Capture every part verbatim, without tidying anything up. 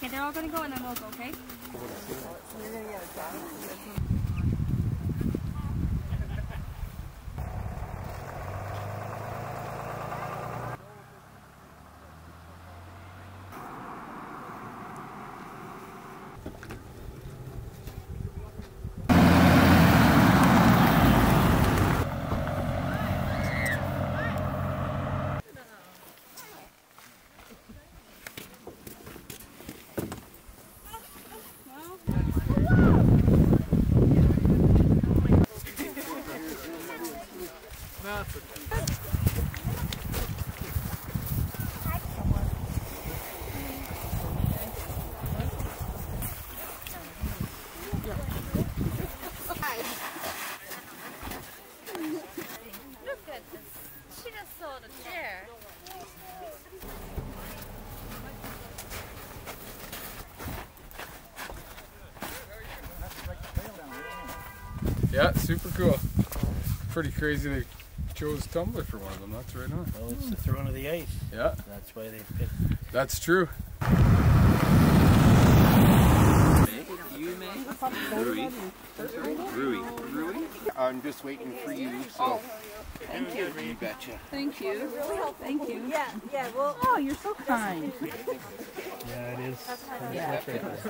they're all gonna go and then we'll go, okay? You're gonna get a job. Yeah, super cool. Pretty crazy they chose Tumbler for one of them. That's right on. Well, it's the throne of the ice. Yeah. That's why they picked. That's true. You may? Rui. Rui. Rui? I'm just waiting for you, so. Thank you. You betcha. Thank you. Thank you. Yeah, yeah, well. Oh, you're so kind. Yeah, it is. Yeah.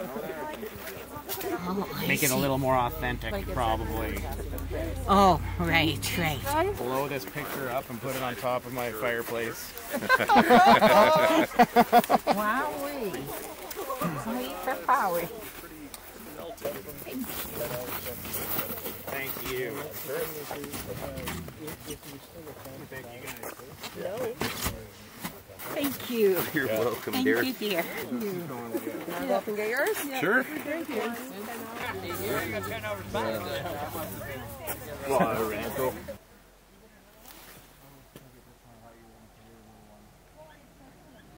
Oh, Make it a little more authentic, probably. oh, right, right. Blow this picture up and put it on top of my fireplace. Wowee. Sweet for power. Thank you. Thank you. You're welcome, Thank dear. you, dear. Can I go up and get yours? Yeah. Sure. Thank you. Well, Randall.